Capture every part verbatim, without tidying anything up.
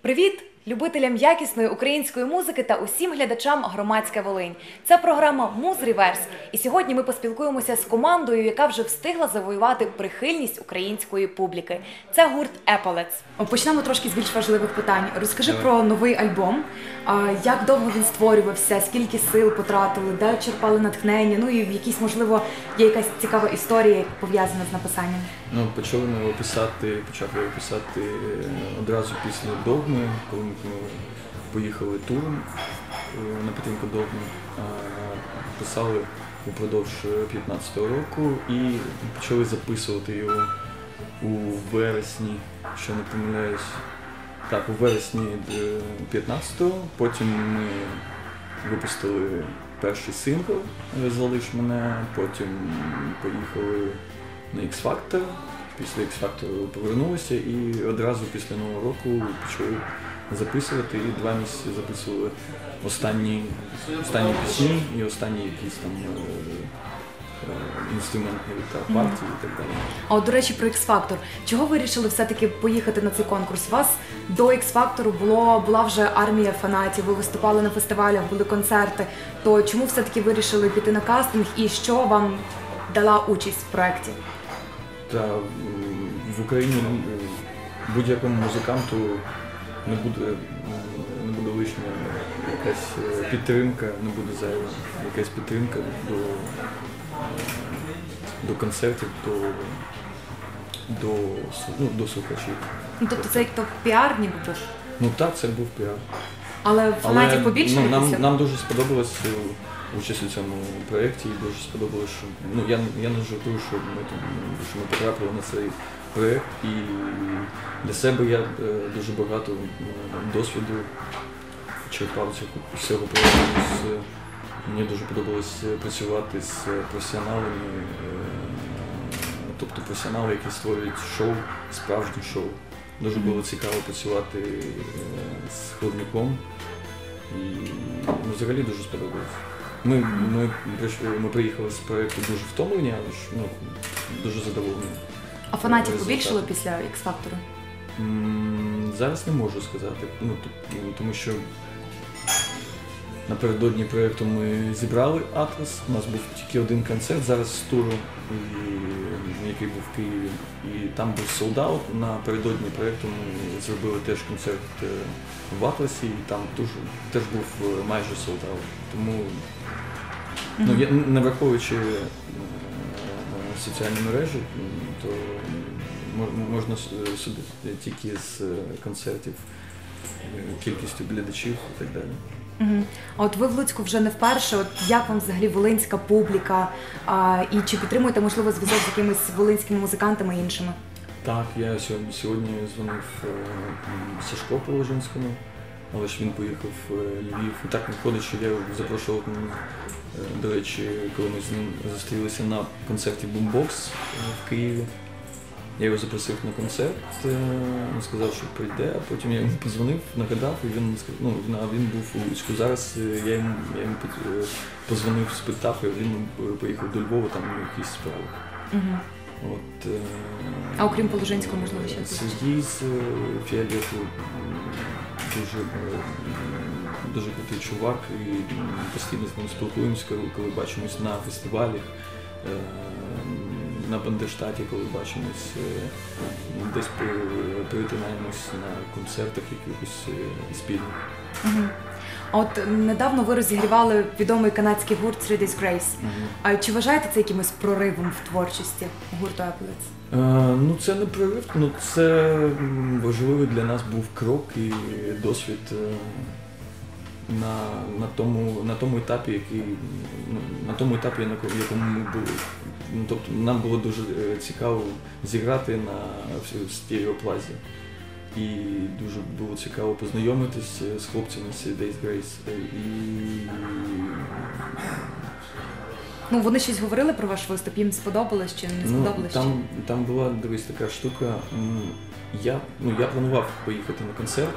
Привіт любителям якісної української музики та усім глядачам «Громадська Волинь». Це програма «Муз Реверс». І сьогодні ми поспілкуємося з командою, яка вже встигла завоювати прихильність української публіки. Це гурт Epaulets. Почнемо трошки з більш важливих питань. Розкажи Давай. про новий альбом. Як довго він створювався, скільки сил потратили, де черпали натхнення, ну і якісь, можливо, є якась цікава історія, пов'язана з написанням? Ну, почали ми його писати, почав його писати одразу після «Догми», коли ми поїхали туром на підтримку «Догми». Писали упродовж п'ятнадцятого року і почали записувати його у вересні, якщо не помиляюсь. Так, у вересні п'ятнадцятого, потім ми випустили перший сингл «Залиш мене», потім поїхали на X-Factor, після X-Factor повернулися і одразу після Нового року почали записувати, і два місяці записували останні, останні пісні і останні якісь там інструментні та партії і так далі. А от, до речі, про X-Factor. Чого ви вирішили все-таки поїхати на цей конкурс? У вас до X-Factor було, була вже армія фанатів, ви виступали на фестивалях, були концерти. То чому все-таки вирішили піти на кастинг і що вам дала участь в проєкті? Та в Україні будь-якому музиканту не буде, не буде лишня якась підтримка, не буде зайва якась підтримка до, до концертів, до, до, ну, до слухачів. Ну, тобто це як то піар ніби був? Ну так, це був піар. Але фанатів побільшили? Ну, нам, нам дуже сподобалось участь у цьому проєкті, і дуже сподобалось, що ну, я, я не жартую, що ми, що ми потрапили на цей проєкт, і для себе я дуже багато досвіду черпав з цього проєкту. Мені дуже подобалось працювати з професіоналами, тобто професіонали, які створюють шоу, справжнє шоу. Дуже було цікаво працювати з Хлодняком, і ну, взагалі дуже сподобалось. Ми, ми, ми приїхали з проєкту дуже втомлені, але ж ну, дуже задоволені. А фанатів побільшило після X-Factor? Зараз не можу сказати, ну, тому що напередодні проєкту ми зібрали Атлас, у нас був тільки один концерт зараз з туру, який був в Києві, і там був солд-аут. Напередодні проєкту ми зробили теж концерт в Атласі, і там дуже, теж був майже солд-аут. Тому, ну, я, не враховуючи соціальні мережі, то можна судити тільки з концертів, кількістю глядачів і так далі. Угу. А от ви в Луцьку вже не вперше. От як вам взагалі волинська публіка? А, і чи підтримуєте, можливо, зв'язок з якимись волинськими музикантами і іншими? Так, я сьогодні, сьогодні дзвонив Сашко Положинському, але ж він поїхав в Львів. І так виходить, що я запрошував, до речі, коли ми з ним зустрілися на концерті Boombox в Києві. Я його запросив на концерт, він сказав, що прийде, а потім я йому подзвонив, нагадав, і він сказав, ну, він був у Луцьку. Зараз я йому, я йому подзвонив, спитав, і він поїхав до Львова, там якісь справи. Угу. От, а окрім Положинського, можливо, ще? Сергій з Фіолету дуже, дуже крутий чувак, і постійно з ним спілкуємося, коли бачимось на фестивалях. На Бандерштаті, коли бачимось, десь перетинаємось на концертах якихось спільних. Угу. А от недавно ви розігрівали відомий канадський гурт Three Days Grace. Угу. А чи вважаєте це якимось проривом в творчості гурту Epaulets? Е, ну це не прорив, ну це важливий для нас був крок і досвід на, на, тому, на тому етапі, який, на тому етапі, на якому ми були. Ну, тобто нам було дуже цікаво зіграти на стереоплазі. І дуже було цікаво познайомитись з хлопцями з Three Days Grace. І... Ну, вони щось говорили про ваш виступ, їм сподобалось чи не сподобалось? Ну, там, там була, дивись, така штука. Я, ну, я планував поїхати на концерт,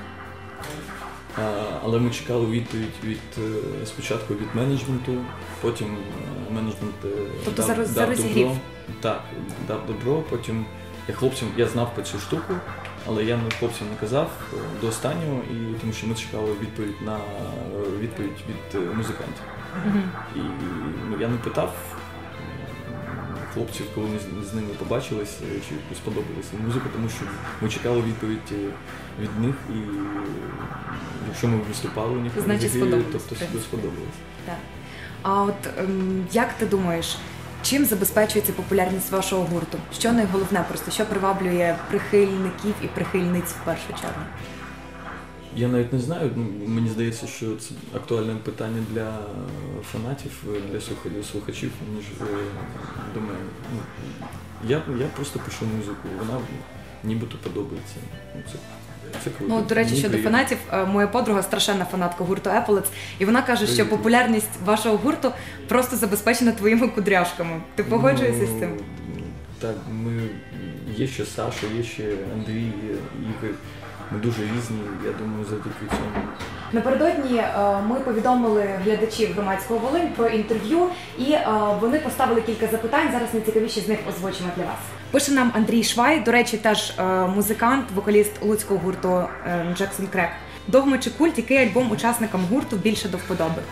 але ми чекали відповідь від, спочатку від менеджменту, потім менеджмент тобто дав, за дав добро. Так, дав добро, потім я хлопцям, я знав про цю штуку, Але я хлопцям не казав до останнього, і тому що ми чекали відповідь на відповідь від музикантів. Угу. І ну, я не питав хлопців, коли ми з, з ними побачились, чи сподобалася музика, тому що ми чекали відповідь від них, і якщо ми виступали у них, значить сподобалось, сподобалось. тобто сподобалось. Так. А от ем, як ти думаєш, чим забезпечується популярність вашого гурту? Що найголовне просто, що приваблює прихильників і прихильниць в першу чергу? Я навіть не знаю, ну, мені здається, що це актуальне питання для фанатів, для слуха- слухачів, ніж е, до мене. Ну, я, я просто пишу музику, вона нібито подобається. Ну, це, це круто. Ну, до речі, Мені щодо приємно. фанатів, е, моя подруга страшенна фанатка гурту Еполец, і вона каже, що Привіт. популярність вашого гурту просто забезпечена твоїми кудряшками. Ти погоджуєшся з цим? Ну, так, ми, є ще Саша, є ще Андрій, є Ігор. Ми дуже різні, я думаю, завдяки цьому. Напередодні е, ми повідомили глядачів громадського Волинь про інтерв'ю, і е, вони поставили кілька запитань. Зараз найцікавіші з них озвучимо для вас. Пише нам Андрій Швай, до речі, теж е, музикант, вокаліст луцького гурту е, Джексон Крек. Догма чи культ, який альбом учасникам гурту більше до вподоби?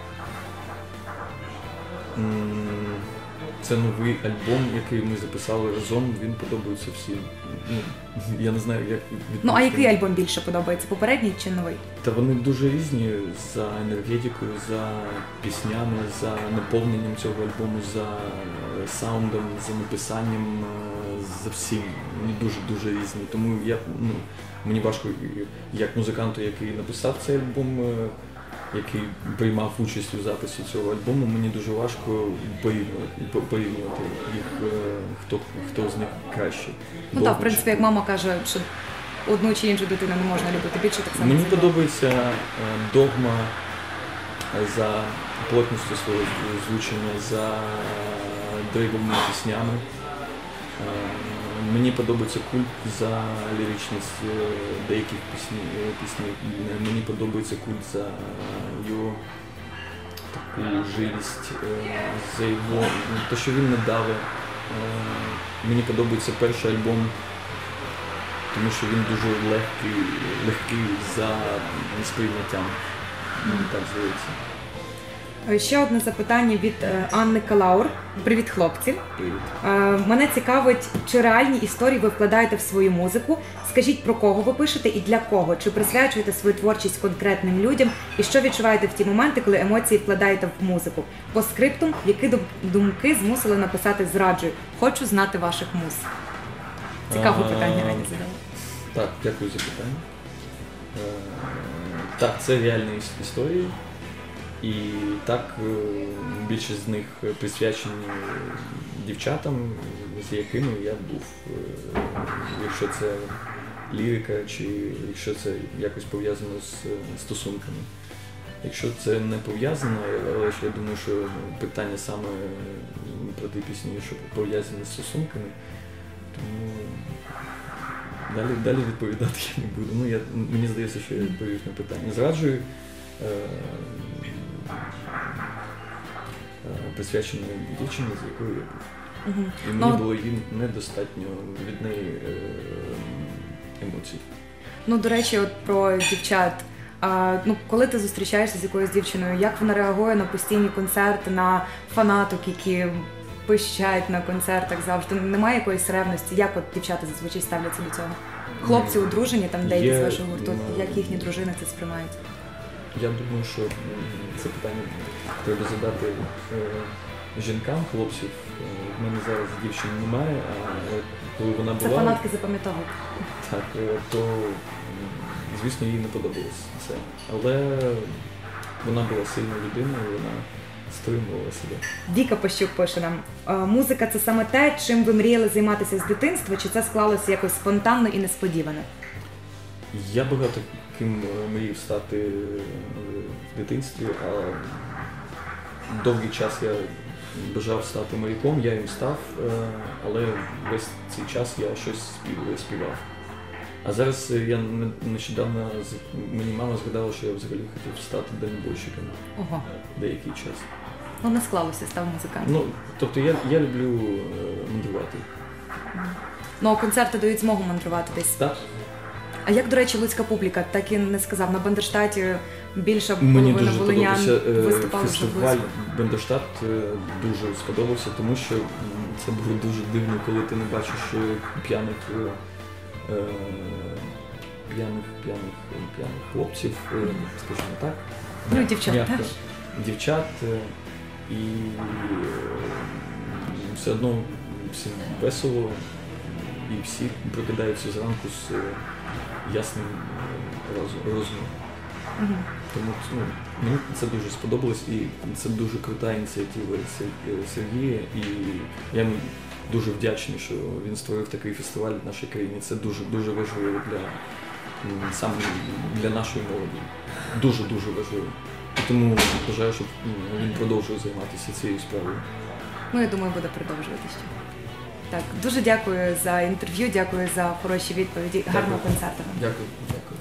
М, Це новий альбом, який ми записали разом, він подобається всім. Ну, я не знаю, як відповісти. Ну а який альбом більше подобається? Попередній чи новий? Та вони дуже різні за енергетикою, за піснями, за наповненням цього альбому, за е, саундом, за написанням, е, за всім. Вони дуже-дуже різні. Тому я, ну, мені важко, як музиканту, який написав цей альбом, е, який приймав участь у записі цього альбому, мені дуже важко порівнювати, по- порівнювати їх, е, хто, хто з них кращий. Ну так, в принципі, як мама каже, що одну чи іншу дитину не можна любити більше, так само. Мені це було. подобається е, догма за плотністю свого звучення, за драйвовими піснями. Е, Мені подобається культ за ліричність е, деяких пісні, е, пісні. Е, Мені подобається культ за його таку живість, е, за його ну, те, що він не даве. Е, Мені подобається перший альбом, тому що він дуже легкий, легкий за сприйняттям. Мені так здається. Ще одне запитання від е, Анни Калаур. Привіт, хлопці. Привіт. Е, Мене цікавить, чи реальні історії ви вкладаєте в свою музику? Скажіть, про кого ви пишете і для кого? Чи присвячуєте свою творчість конкретним людям? І що відчуваєте в ті моменти, коли емоції вкладаєте в музику? По скриптум, які дум- думки змусили написати «Зраджую»? Хочу знати ваших муз. Цікаве А, питання Аня задала. Так, дякую за питання. Е, Так, це реальні іс- історії. І так, е, більшість з них присвячені дівчатам, з якими я був. Е, Якщо це лірика, чи якщо це якось пов'язано з е, стосунками. Якщо це не пов'язано, але ж я думаю, що питання саме про ті пісні, що пов'язані з стосунками, тому далі, далі відповідати я не буду. Ну, я, мені здається, що я відповів на питання. Зраджую. Е, присвяченої дівчині, з якою я був. Угу. І мені Ну, було їй недостатньо від неї е, емоцій. Ну, до речі, от про дівчат. А, ну, коли ти зустрічаєшся з якоюсь дівчиною, як вона реагує на постійні концерти, на фанаток, які пищать на концертах завжди? Немає якоїсь ревності? Як от дівчата зазвичай ставляться до цього? Хлопці одружені, там деякі Є, з вашого гурту, ну, як їхні дружини це сприймають? Я думаю, що м, це питання треба задати е, жінкам, хлопців. Е, В мене зараз дівчини немає, а от коли вона Це була, фанатки запам'ятовують. так, е, то, м, звісно, їй не подобалось це. Але вона була сильною людиною, вона стримувала себе. Віка Пащук пише нам: «Е, музика – це саме те, чим ви мріяли займатися з дитинства, чи це склалося якось спонтанно і несподівано? Я багато ким е, мріяв стати е, в дитинстві, а довгий час я бажав стати моряком, я їм став, е, але весь цей час я щось спів- співав. А зараз е, я не- нещодавно, з- мені мама згадала, що я взагалі хотів стати дальнобойщиком Ого. деякий час. Ну, не склалося, став музикантом. Ну, тобто я, я люблю е, мандрувати. Ну а концерти дають змогу мандрувати десь. Так. А як, до речі, луцька публіка? Так і не сказав. На Бандерштаті більша Мені половина дуже волинян сподобався е, виступали вже фестиваль близько. Бандерштат, е, дуже сподобався, тому що м, це було дуже дивно, коли ти не бачиш е, п'яних е, е, п'яних, п'яних, п'яних хлопців, е, скажімо так. Ну, дівчат М'яко. теж. Дівчат е, і е, все одно всім весело, і всі прокидаються зранку з е, ясним е, роз- розумом. Мгм. Тому ну, мені це дуже сподобалось, і це дуже крута ініціатива Сер- Сергія, і я йому дуже вдячний, що він створив такий фестиваль в нашій країні. Це дуже дуже важливо для м, саме для нашої молоді. Дуже-дуже важливо. І тому бажаю, щоб м, він продовжує займатися цією справою. Ну, я думаю, буде продовжувати ще. Так, дуже дякую за інтерв'ю, дякую за хороші відповіді. Гарного концерту вам. Дякую, дякую.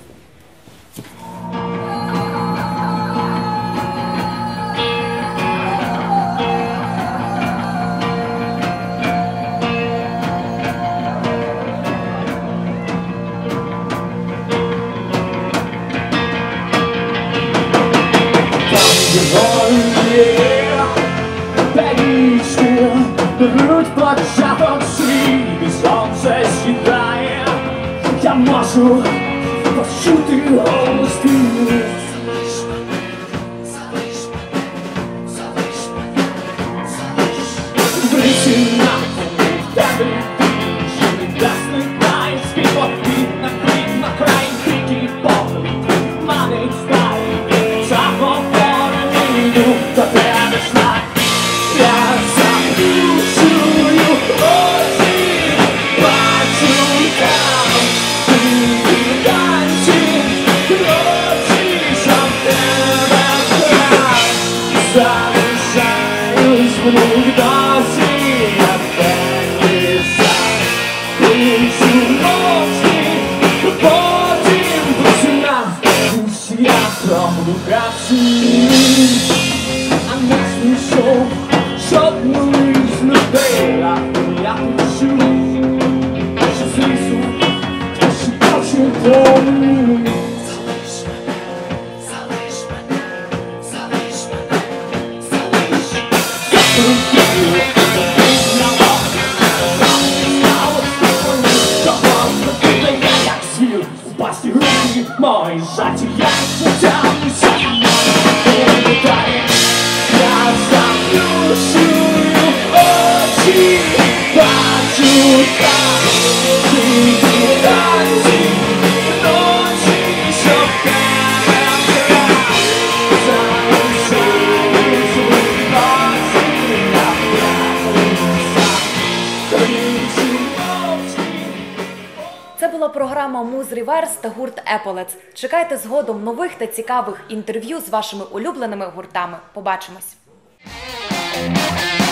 Беруть початок свій, сонце сідає, я можу почути голос твій. Залиш мене, залиш мене, залиш мене, залиш мене. Висі на мені, в тебе більше не дасть летай, співок від на крик, на край, тільки повний, манить стає, заговорений, йду до тебе знай. Я заключую очі, бачу там, ти танці, очі, щоб тебе край. Залишаюсь в них досі, я певний сам. Кричу мовчки, потім починав, я промовгався. А не смішов жодну із людей, а я пишу, що злізу, хтось хоче дому. Залиш мене, залиш мене, залиш мене, залиш. Я прийду, я вогню, стало спокійно, того прокидає, як звір, у пасті руки мої жаті, я потягнуся, не літає. Я заплющую очі, бачу там, ти танці, ночі, щоб тебе край. Залишаюсь у носі, я п'яний сам, кричу мовчки. Це була програма «Муз Реверс» та гурт «Еполец». Чекайте згодом нових та цікавих інтерв'ю з вашими улюбленими гуртами. Побачимось!